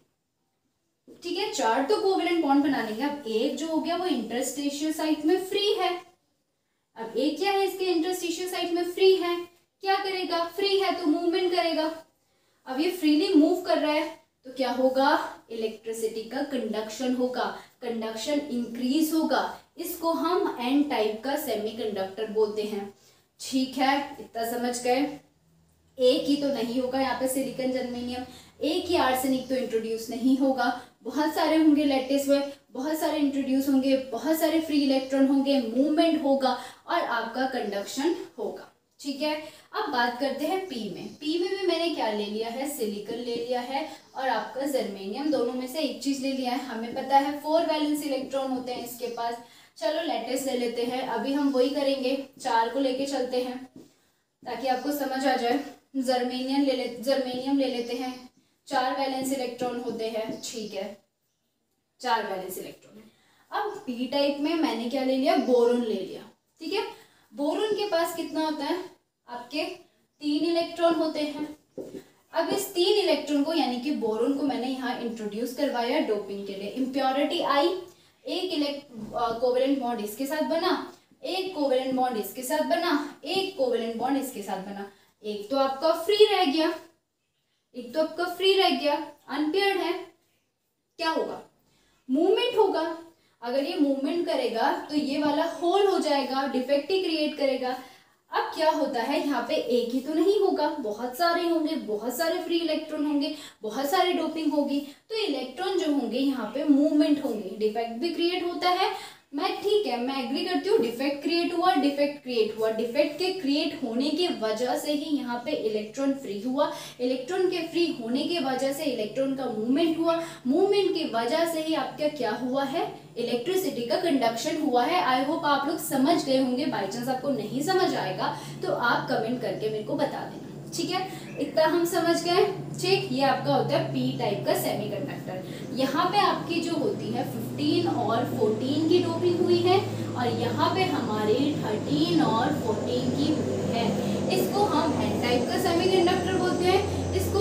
ठीक है, 4 तो कोवेलेंट बॉन्ड बना लेंगे। अब एक जो हो गया वो इंटरस्टिशियल साइट में फ्री है, अब एक क्या है, इसके इंटरस्टिशियल साइट में फ्री है, क्या करेगा, फ्री है तो मूवमेंट करेगा। अब ये फ्रीली मूव कर रहा है तो क्या होगा, इलेक्ट्रिसिटी का कंडक्शन होगा, कंडक्शन इंक्रीज होगा, इसको हम एन टाइप का सेमीकंडक्टर बोलते हैं, ठीक है, इतना समझ गए। एक ही तो नहीं होगा यहाँ पे सिलिकॉन जर्मेनियम, एक ही आर्सेनिक तो इंट्रोड्यूस नहीं होगा, बहुत सारे होंगे लैटिस में, बहुत सारे इंट्रोड्यूस होंगे, बहुत सारे फ्री इलेक्ट्रॉन होंगे, मूवमेंट होगा और आपका कंडक्शन होगा, ठीक है। अब बात करते हैं पी में, पी में भी मैंने क्या ले लिया है, सिलिकॉन ले लिया है और आपका जर्मेनियम, दोनों में से एक चीज ले लिया है। हमें पता है 4 वैलेंस इलेक्ट्रॉन होते हैं इसके पास, चलो लैटिस ले लेते हैं, अभी हम वही करेंगे, 4 को लेके चलते हैं ताकि आपको समझ आ जाए। जर्मेनियम ले लेते हैं, 4 वैलेंस इलेक्ट्रॉन होते हैं, ठीक है, 4 वैलेंस इलेक्ट्रॉन है। अब पी टाइप में मैंने क्या ले लिया, बोरोन ले लिया, ठीक है। बोरोन के पास कितना होता है, आपके 3 इलेक्ट्रॉन होते हैं। अब इस 3 इलेक्ट्रॉन को यानी कि बोरोन को मैंने यहाँ इंट्रोड्यूस करवाया डोपिंग के लिए, इम्प्योरिटी आई, एक कोवेलेंट बॉन्ड इसके साथ बना, एक कोवेलेंट बॉन्ड इसके साथ बना, एक कोवेलेंट बॉन्ड इसके साथ बना, एक तो आपका फ्री रह गया, एक तो आपका फ्री रह गया, अनपेयर्ड है, क्या होगा, मूवमेंट होगा। अगर ये मूवमेंट करेगा तो ये वाला होल हो जाएगा, डिफेक्ट ही क्रिएट करेगा। अब क्या होता है, यहाँ पे एक ही तो नहीं होगा, बहुत सारे होंगे, बहुत सारे फ्री इलेक्ट्रॉन होंगे, बहुत सारे डोपिंग होगी, तो इलेक्ट्रॉन जो होंगे यहाँ पे मूवमेंट होंगे, डिफेक्ट भी क्रिएट होता है। मैं ठीक है, मैं एग्री करती हूँ, डिफेक्ट क्रिएट हुआ, डिफेक्ट के क्रिएट होने की वजह से ही यहाँ पे इलेक्ट्रॉन फ्री हुआ, इलेक्ट्रॉन के फ्री होने की वजह से इलेक्ट्रॉन का मूवमेंट हुआ, मूवमेंट की वजह से ही आपका क्या हुआ है, इलेक्ट्रिसिटी का कंडक्शन हुआ है। आई होप आप लोग समझ गए होंगे, बाई चांस आपको नहीं समझ आएगा तो आप कमेंट करके मेरे को बता देना, ठीक है, इतना हम समझ गए। ठीक, ये आपका होता है पी टाइप का सेमीकंडक्टर। यहाँ पे आपकी जो होती है 15 और 14 की डोपिंग हुई है और यहाँ पे हमारी 13 और 14 की हुई है। इसको हम एन टाइप का सेमीकंडक्टर बोलते हैं, इसको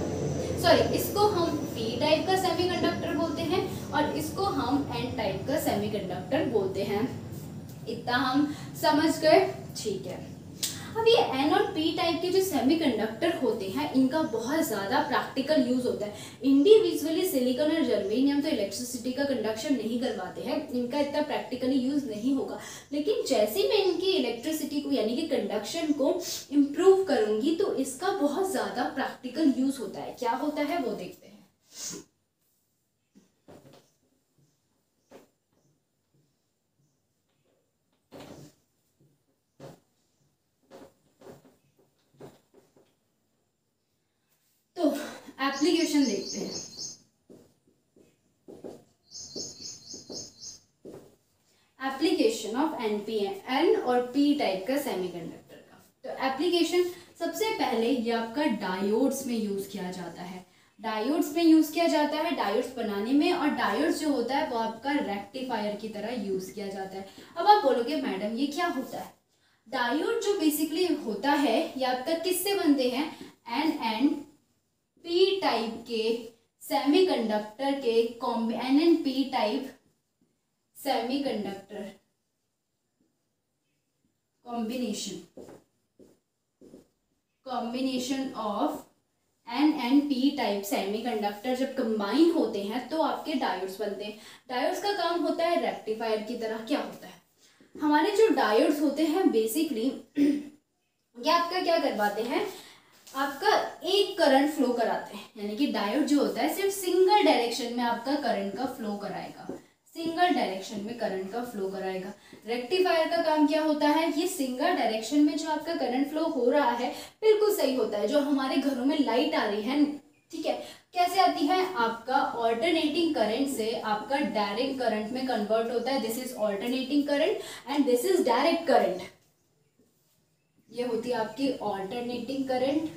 हम पी टाइप का सेमीकंडक्टर बोलते हैं और इसको हम एन टाइप का सेमीकंडक्टर बोलते हैं। इतना हम समझ गए। ठीक है, अब ये एन और पी टाइप के जो सेमीकंडक्टर होते हैं इनका बहुत ज़्यादा प्रैक्टिकल यूज़ होता है। इंडिविजुअली सिलिकॉन और जर्मेनियम तो इलेक्ट्रिसिटी का कंडक्शन नहीं करवाते हैं, इनका इतना प्रैक्टिकली यूज़ नहीं होगा। लेकिन जैसे मैं इनकी इलेक्ट्रिसिटी को यानी कि कंडक्शन को इम्प्रूव करूँगी तो इसका बहुत ज़्यादा प्रैक्टिकल यूज़ होता है। क्या होता है वो देखते हैं। तो एप्लीकेशन देखते हैं। एप्लीकेशन ऑफ एन और पी टाइप का सेमीकंडक्टर का। तो एप्लीकेशन सबसे पहले ये आपका डायोड्स में यूज किया जाता है। डायोड्स में यूज किया जाता है डायोड्स बनाने में, और डायोड्स जो होता है वो आपका रेक्टिफायर की तरह यूज किया जाता है। अब आप बोलोगे मैडम ये क्या होता है? डायोड जो बेसिकली होता है ये आपका किससे बनते हैं? एन पी टाइप के सेमीकंडक्टर के N P type semiconductor combination of N P type semiconductor जब कंबाइन होते हैं तो आपके डायोड्स बनते हैं। डायोड्स का काम होता है रेक्टिफायर की तरह। क्या होता है? हमारे जो डायोड्स होते हैं बेसिकली ये आपका क्या करवाते हैं? आपका एक करंट फ्लो कराते हैं, यानी कि डायोड जो होता है सिर्फ सिंगल डायरेक्शन में आपका करंट का फ्लो कराएगा, सिंगल डायरेक्शन में करंट का फ्लो कराएगा। रेक्टिफायर का काम क्या होता है? ये सिंगल डायरेक्शन में जो आपका करंट फ्लो हो रहा है बिल्कुल सही होता है। जो हमारे घरों में लाइट आ रही है, ठीक है, कैसे आती है? आपका ऑल्टरनेटिंग करंट से आपका डायरेक्ट करंट में कन्वर्ट होता है। This is alternating current and this is direct current. ये होती है आपकी ऑल्टरनेटिंग करंट,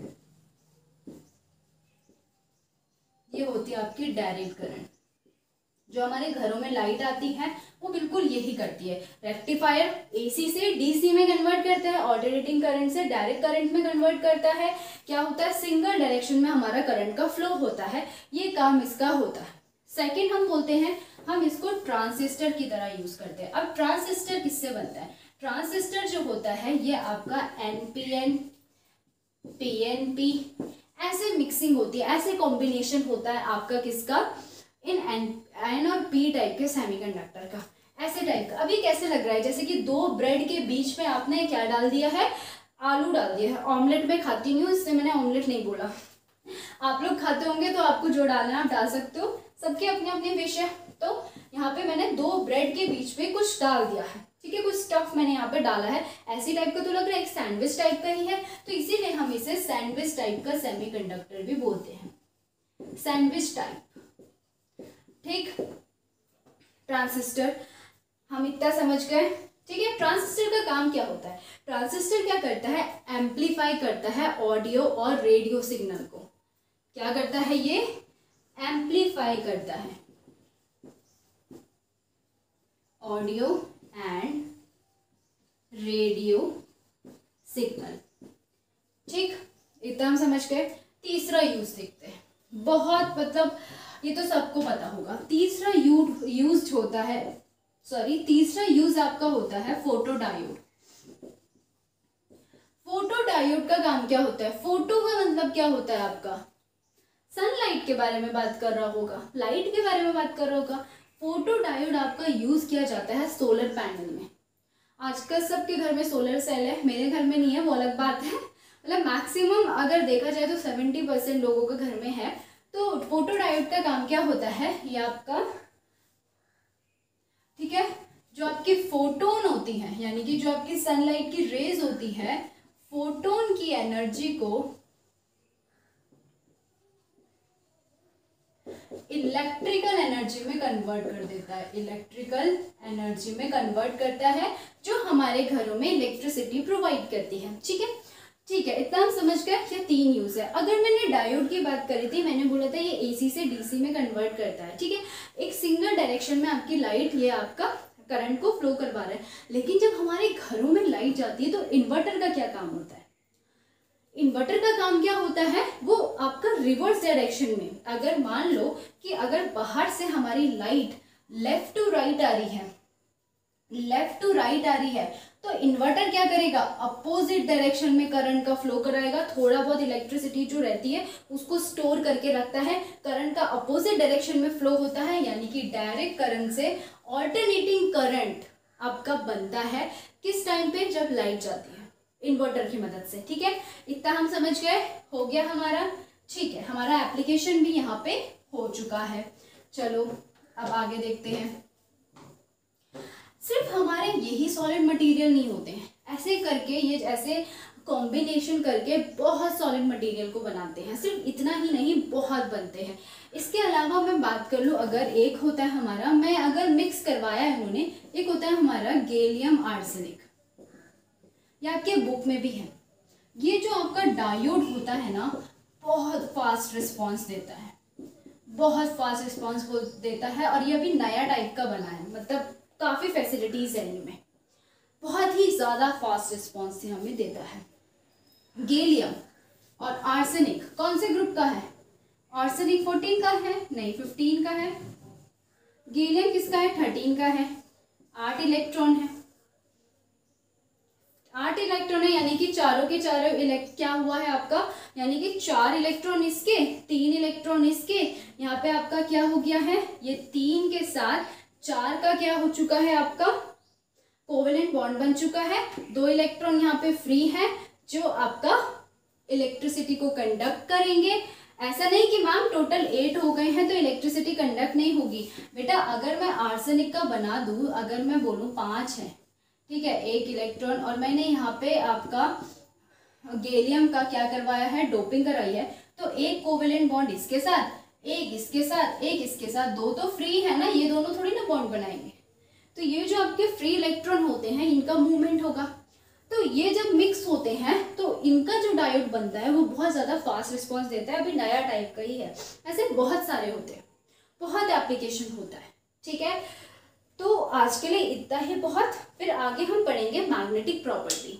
ये होती है आपकी डायरेक्ट करंट। जो हमारे घरों में लाइट आती है वो बिल्कुल यही करती है। रेक्टिफायर एसी से डीसी में कन्वर्ट करता है, ऑल्टरनेटिंग करंट से डायरेक्ट करंट में कन्वर्ट करता है। क्या होता है? सिंगल डायरेक्शन में हमारा करंट का फ्लो होता है, ये काम इसका होता है। सेकेंड हम बोलते हैं हम इसको ट्रांजिस्टर की तरह यूज करते हैं। अब ट्रांजिस्टर किससे बनता है? ट्रांजिस्टर जो होता है ये आपका एनपीएन पीएनपी ऐसे मिक्सिंग होती है, ऐसे कॉम्बिनेशन होता है आपका किसका? इन एन और पी टाइप के सेमीकंडक्टर का, ऐसे टाइप का। अभी कैसे लग रहा है? जैसे कि दो ब्रेड के बीच में आपने क्या डाल दिया है? आलू डाल दिया है। ऑमलेट में खाती नहीं हूँ इसलिए मैंने ऑमलेट नहीं बोला। आप लोग खाते होंगे तो आपको जो डालना है आप डाल सकते हो, सबके अपने अपने विश है। तो यहाँ पे मैंने दो ब्रेड के बीच में कुछ डाल दिया है, ठीक है, कुछ स्टफ मैंने यहाँ पे डाला है। ऐसी टाइप का तो लग रहा है, एक सैंडविच टाइप का ही है, तो इसीलिए हम इसे सैंडविच टाइप का सेमीकंडक्टर भी बोलते हैं, सैंडविच टाइप। ठीक, ट्रांजिस्टर हम इतना समझ गए। ठीक है, ट्रांजिस्टर का काम क्या होता है? ट्रांजिस्टर क्या करता है? एम्पलीफाई करता है ऑडियो और रेडियो सिग्नल को। क्या करता है? ये एम्पलीफाई करता है ऑडियो एंड रेडियो सिग्नल। ठीक, इतना हम समझ गए। तीसरा यूज देखते हैं। बहुत मतलब ये तो सबको पता होगा। तीसरा यूज होता है, तीसरा यूज आपका होता है फोटोडायोड। फोटोडायोड का काम क्या होता है? फोटो का मतलब क्या होता है आपका? सनलाइट के बारे में बात कर रहा होगा, लाइट के बारे में बात कर रहा होगा। फोटोडायोड आपका यूज किया जाता है सोलर पैनल में। आजकल सबके घर में सोलर सेल है, मेरे घर में नहीं है वो अलग बात है, मतलब मैक्सिमम अगर देखा जाए तो 70% लोगों के घर में है। तो फोटोडायोड का काम क्या होता है? ये आपका, ठीक है, जो आपकी फोटोन होती है, यानी कि जो आपकी सनलाइट की रेज होती है, फोटोन की एनर्जी को इलेक्ट्रिकल एनर्जी में कन्वर्ट कर देता है, इलेक्ट्रिकल एनर्जी में कन्वर्ट करता है, जो हमारे घरों में इलेक्ट्रिसिटी प्रोवाइड करती है। ठीक है, ठीक है, इतना हम समझ गए। ये 3 यूज है। अगर मैंने डायोड की बात करी थी, मैंने बोला था ये एसी से डीसी में कन्वर्ट करता है। ठीक है, एक सिंगल डायरेक्शन में आपकी लाइट ये आपका करंट को फ्लो करवा रहा है। लेकिन जब हमारे घरों में लाइट जाती है तो इन्वर्टर का क्या काम होता है? इन्वर्टर का काम क्या होता है? वो आपका रिवर्स डायरेक्शन में, अगर मान लो कि अगर बाहर से हमारी लाइट लेफ्ट टू राइट आ रही है, लेफ्ट टू राइट आ रही है, तो इन्वर्टर क्या करेगा? अपोजिट डायरेक्शन में करंट का फ्लो कराएगा। थोड़ा बहुत इलेक्ट्रिसिटी जो रहती है उसको स्टोर करके रखता है। करंट का अपोजिट डायरेक्शन में फ्लो होता है, यानी कि डायरेक्ट करंट से ऑल्टरनेटिंग करंट आपका बनता है। किस टाइम पे? जब लाइट जाती है, इन्वर्टर की मदद से। ठीक है, इतना हम समझ गए। हो गया हमारा। ठीक है, हमारा एप्लीकेशन भी यहाँ पे हो चुका है। चलो अब आगे देखते हैं। सिर्फ हमारे यही सॉलिड मटेरियल नहीं होते हैं, ऐसे करके ये ऐसे कॉम्बिनेशन करके बहुत सॉलिड मटेरियल को बनाते हैं। सिर्फ इतना ही नहीं, बहुत बनते हैं। इसके अलावा मैं बात कर लूँ, अगर एक होता है हमारा, मैं अगर मिक्स करवाया है उन्होंने, एक होता है हमारा गैलियम आर्सेनिक, ये आपके बुक में भी है। ये जो आपका डायोड होता है ना, बहुत फास्ट रिस्पॉन्स देता है, बहुत फास्ट रिस्पॉन्स देता है। और ये अभी नया टाइप का बना है, मतलब काफ़ी फैसिलिटीज़ है इनमें, बहुत ही ज़्यादा फास्ट रिस्पॉन्स हमें देता है। गैलियम और आर्सेनिक कौन से ग्रुप का है? आर्सेनिक 14 का है, नहीं 15 का है। गैलियम किसका है? 13 का है। 8 इलेक्ट्रॉन है, 8 इलेक्ट्रॉन है, यानी कि चारों के चारों क्या हुआ है आपका, यानी कि 4 इलेक्ट्रॉन इसके, 3 इलेक्ट्रॉन इसके। यहाँ पे आपका क्या हो गया है? ये 3 के साथ 4 का क्या हो चुका है? आपका कोवेलेंट बॉन्ड बन चुका है। 2 इलेक्ट्रॉन यहाँ पे फ्री है जो आपका इलेक्ट्रिसिटी को कंडक्ट करेंगे। ऐसा नहीं कि मैम टोटल 8 हो गए हैं तो इलेक्ट्रिसिटी कंडक्ट नहीं होगी। बेटा अगर मैं आर्सेनिक का बना दूं, अगर मैं बोलूं 5 है, ठीक है, 1 इलेक्ट्रॉन, और मैंने यहाँ पे आपका गैलियम का क्या करवाया है? डोपिंग कराई है, तो एक कोवेलेंट बॉन्ड इसके साथ, एक इसके साथ, एक इसके साथ, 2 तो फ्री है ना, ये दोनों थोड़ी ना बॉन्ड बनाएंगे। तो ये जो आपके फ्री इलेक्ट्रॉन होते हैं इनका मूवमेंट होगा। तो ये जब मिक्स होते हैं तो इनका जो डायोड बनता है वो बहुत ज़्यादा फास्ट रिस्पॉन्स देता है। अभी नया टाइप का ही है, ऐसे बहुत सारे होते हैं, बहुत एप्लीकेशन होता है। ठीक है, तो आज के लिए इतना ही बहुत। फिर आगे हम पढ़ेंगे मैग्नेटिक प्रॉपर्टी।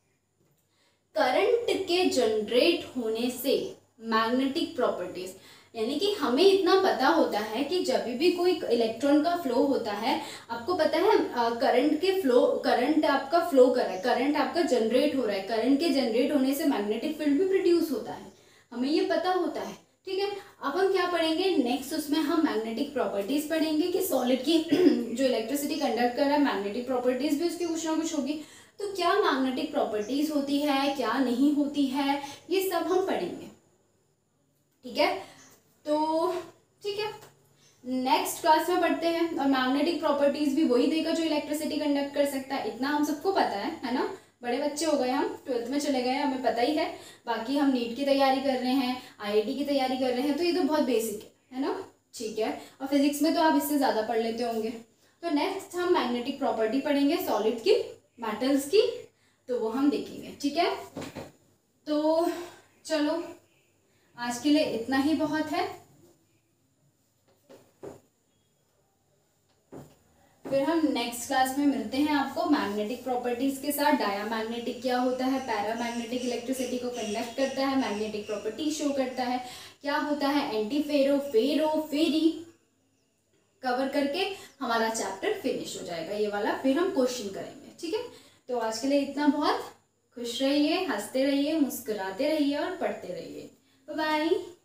करंट के जनरेट होने से मैग्नेटिक प्रॉपर्टीज, यानी कि हमें इतना पता होता है कि जब भी कोई इलेक्ट्रॉन का फ्लो होता है, आपको पता है करंट आपका फ्लो कर रहा है, करंट आपका जनरेट हो रहा है, करंट के जनरेट होने से मैग्नेटिक फील्ड भी प्रोड्यूस होता है, हमें ये पता होता है। ठीक है, अब हम क्या पढ़ेंगे नेक्स्ट, उसमें हम मैग्नेटिक प्रॉपर्टीज पढ़ेंगे कि सॉलिड की जो इलेक्ट्रिसिटी कंडक्ट कर रहा है, मैग्नेटिक प्रॉपर्टीज भी उसकी कुछ ना कुछ होगी। तो क्या मैग्नेटिक प्रॉपर्टीज होती है, क्या नहीं होती है, ये सब हम पढ़ेंगे। ठीक है, तो ठीक है, नेक्स्ट क्लास में पढ़ते हैं। और मैग्नेटिक प्रॉपर्टीज भी वही देगा जो इलेक्ट्रिसिटी कंडक्ट कर सकता है, इतना हम सबको पता है ना। बड़े बच्चे हो गए, हम 12th में चले गए, हमें पता ही है। बाकी हम नीट की तैयारी कर रहे हैं, IIT की तैयारी कर रहे हैं, तो ये तो बहुत बेसिक है ना। ठीक है, और फिजिक्स में तो आप इससे ज़्यादा पढ़ लेते होंगे। तो नेक्स्ट हम मैग्नेटिक प्रॉपर्टी पढ़ेंगे सॉलिड की, मेटल्स की, तो वो हम देखेंगे। ठीक है, तो चलो आज के लिए इतना ही बहुत है। फिर हम नेक्स्ट क्लास में मिलते हैं आपको मैग्नेटिक प्रॉपर्टीज के साथ। डायामैग्नेटिक क्या होता है, पैरामैग्नेटिक इलेक्ट्रिसिटी को कंडक्ट करता है, मैग्नेटिक प्रॉपर्टी शो करता है, क्या होता है एंटी फेरो, फेरो, फेरी, कवर करके हमारा चैप्टर फिनिश हो जाएगा ये वाला। फिर हम क्वेश्चन करेंगे। ठीक है, तो आज के लिए इतना बहुत। खुश रहिए, हंसते रहिए, मुस्कुराते रहिए और पढ़ते रहिए। Bye bye.